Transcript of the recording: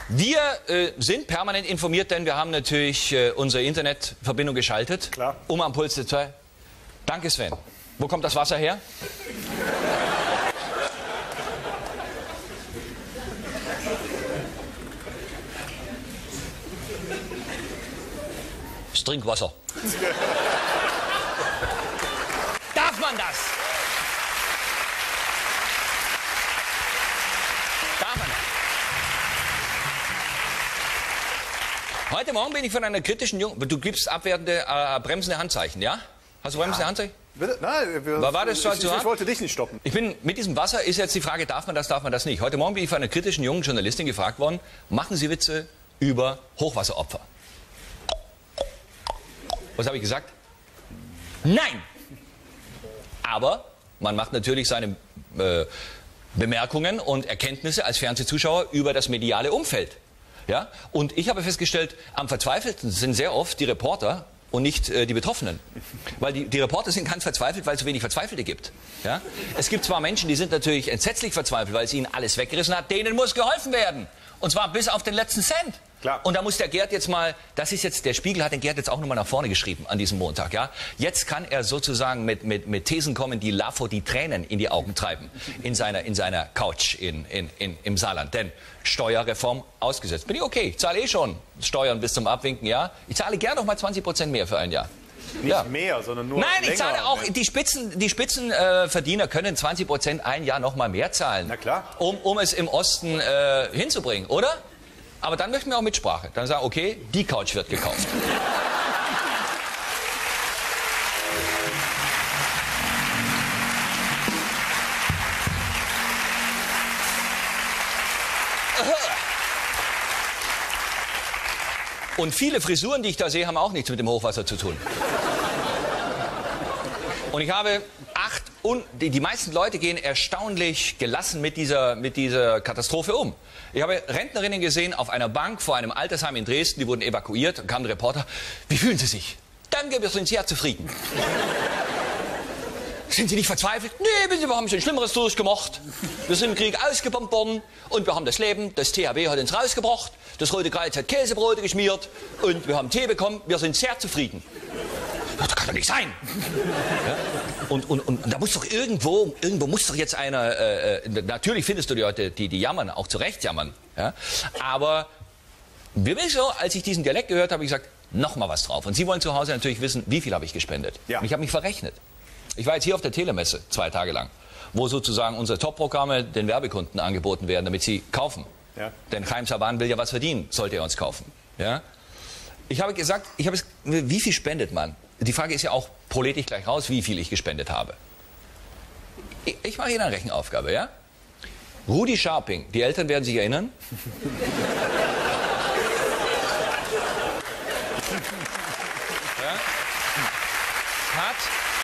Wir sind permanent informiert, denn wir haben natürlich unsere Internetverbindung geschaltet. Klar. Am Puls der Zeit. Danke, Sven. Wo kommt das Wasser her? Das Trinkwasser. Darf man das? Darf man das? Heute Morgen bin ich von einer kritischen Jungen... Du gibst abwertende, bremsende Handzeichen, ja? Hast du bremsende Handzeichen? Bitte? Nein, war das ich wollte dich nicht stoppen. Ich bin mit diesem Wasser ist jetzt die Frage, darf man das nicht? Heute Morgen bin ich von einer kritischen jungen Journalistin gefragt worden, machen Sie Witze über Hochwasseropfer? Was habe ich gesagt? Nein! Aber man macht natürlich seine Bemerkungen und Erkenntnisse als Fernsehzuschauer über das mediale Umfeld. Ja? Und ich habe festgestellt, am verzweifelten sind sehr oft die Reporter und nicht die Betroffenen. Weil die Reporter sind ganz verzweifelt, weil es so wenig Verzweifelte gibt. Ja? Es gibt zwar Menschen, die sind natürlich entsetzlich verzweifelt, weil es ihnen alles weggerissen hat, denen muss geholfen werden. Und zwar bis auf den letzten Cent. Klar. Und da muss der Gerd jetzt mal, das ist jetzt, der Spiegel hat den Gerd jetzt auch nochmal nach vorne geschrieben an diesem Montag. Ja? Jetzt kann er sozusagen mit Thesen kommen, die Lafo die Tränen in die Augen treiben. In seiner Couch im Saarland. Denn Steuerreform ausgesetzt. Bin ich okay, ich zahle eh schon Steuern bis zum Abwinken, ja. Ich zahle gern noch mal 20% mehr für ein Jahr. Nicht mehr, sondern nur Nein, länger. ich zahle auch, die Spitzenverdiener können 20% ein Jahr noch mal mehr zahlen. Na klar. Um es im Osten hinzubringen, oder? Aber dann möchten wir auch Mitsprache. Dann sagen, okay, die Couch wird gekauft. Und viele Frisuren, die ich da sehe, haben auch nichts mit dem Hochwasser zu tun. Und ich habe die meisten Leute gehen erstaunlich gelassen mit dieser Katastrophe um. Ich habe Rentnerinnen gesehen auf einer Bank vor einem Altersheim in Dresden, die wurden evakuiert, dann kam der Reporter. Wie fühlen Sie sich? Danke, wir sind sehr zufrieden. Sind Sie nicht verzweifelt? Nee, wir haben schon Schlimmeres durchgemacht. Wir sind im Krieg ausgebombt worden und wir haben das Leben, das THW hat uns rausgebracht, das Rote Kreuz hat Käsebrote geschmiert und wir haben Tee bekommen, wir sind sehr zufrieden. Das kann doch nicht sein. Ja? Und da muss doch irgendwo muss doch jetzt einer, natürlich findest du die Leute, die jammern, auch zu Recht jammern. Ja? Aber so, als ich diesen Dialekt gehört habe, habe ich gesagt, noch mal was drauf. Und Sie wollen zu Hause natürlich wissen, wie viel habe ich gespendet. Ja. Und ich habe mich verrechnet. Ich war jetzt hier auf der Telemesse 2 Tage lang, wo sozusagen unsere Top-Programme den Werbekunden angeboten werden, damit sie kaufen. Ja. Denn Chaim Saban will ja was verdienen, sollte er uns kaufen. Ja? Ich habe gesagt, wie viel spendet man? Die Frage ist ja auch, prolete ich gleich raus, wie viel ich gespendet habe. Ich mache Ihnen eine Rechenaufgabe, ja? Rudi Scharping, die Eltern werden sich erinnern.